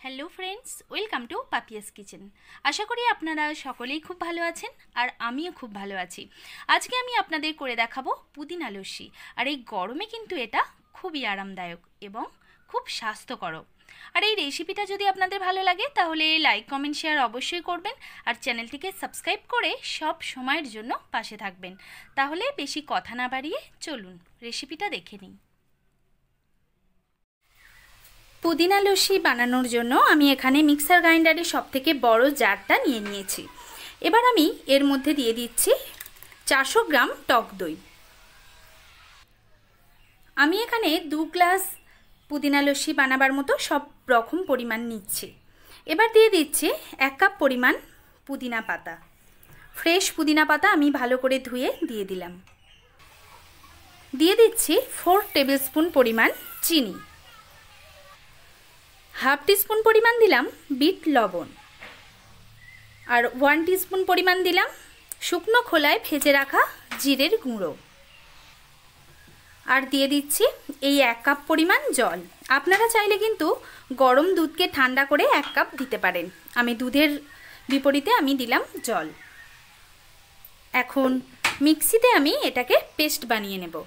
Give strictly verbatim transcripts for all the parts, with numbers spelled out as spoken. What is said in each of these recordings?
Hello friends, welcome to Papiya's kitchen. আশা করি আপনারা সকলেই খুব ভালো আছেন আর আমিও খুব ভালো আছি। আজকে আমি আপনাদের করে দেখাবো পুদিনা লস্যি। আর এই গরমে কিন্তু এটা খুবই আরামদায়ক এবং খুব স্বাস্থ্যকর। আর এই রেসিপিটা যদি আপনাদের ভালো লাগে তাহলে লাইক কমেন্ট শেয়ার অবশ্যই করবেন আর চ্যানেলটিকে সাবস্ক্রাইব করে সব সময়ের জন্য পাশে থাকবেন। তাহলে বেশি কথা না বাড়িয়ে চলুন রেসিপিটা দেখে নিই। পুদিনা লস্যি বানানোর জন্য আমি এখানে মিক্সার গ্রাইন্ডারের সবথেকে বড় জারটা নিয়ে নিয়েছি। এবার আমি এর মধ্যে দিয়ে দিচ্ছি চারশো গ্রাম টক দই। আমি এখানে দু গ্লাস পুদিনা লস্যি বানাবার মতো সব রকম পরিমাণ নিচ্ছি। এবার দিয়ে দিচ্ছি এক কাপ পরিমাণ পুদিনা পাতা। ফ্রেশ পুদিনা পাতা আমি ভালো করে ধুয়ে দিয়ে দিলাম। দিয়ে দিচ্ছি ফোর টেবিল স্পুন পরিমাণ চিনি। হাফ টিস্পুন পরিমাণ দিলাম বিট লবণ আর ওয়ান টিস্পুন পরিমাণ দিলাম শুকনো খোলায় ভেজে রাখা জিরের গুঁড়ো। আর দিয়ে দিচ্ছি এই এক কাপ পরিমাণ জল। আপনারা চাইলে কিন্তু গরম দুধকে ঠান্ডা করে এক কাপ দিতে পারেন। আমি দুধের বিপরীতে আমি দিলাম জল। এখন মিক্সিতে আমি এটাকে পেস্ট বানিয়ে নেব।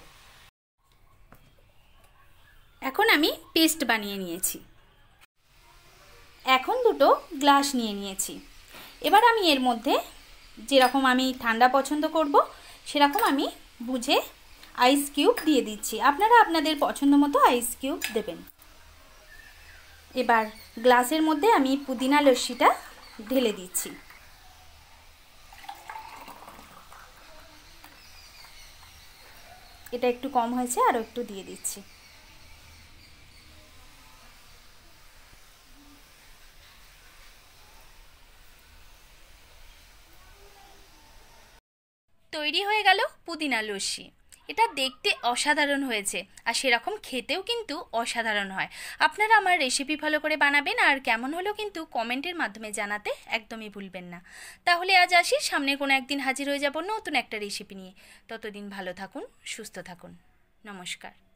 এখন আমি পেস্ট বানিয়ে নিয়েছি। এখন দুটো গ্লাস নিয়ে নিয়েছি। এবার আমি এর মধ্যে যেরকম আমি ঠান্ডা পছন্দ করব সেরকম আমি বুঝে আইস কিউব দিয়ে দিচ্ছি। আপনারা আপনাদের পছন্দ মতো আইস কিউব দেবেন। এবার গ্লাসের মধ্যে আমি পুদিনা লস্যিটা ঢেলে দিচ্ছি। এটা একটু কম হয়েছে, আরও একটু দিয়ে দিচ্ছি। তৈরি হয়ে গেল পুদিনা লস্যি। এটা দেখতে অসাধারণ হয়েছে আর সেরকম খেতেও কিন্তু অসাধারণ হয়। আপনারা আমার রেসিপি ফলো করে বানাবেন আর কেমন হলো কিন্তু কমেন্টের মাধ্যমে জানাতে একদমই ভুলবেন না। তাহলে আজ আসি, সামনে কোনো একদিন হাজির হয়ে যাব নতুন একটা রেসিপি নিয়ে। ততদিন ভালো থাকুন, সুস্থ থাকুন। নমস্কার।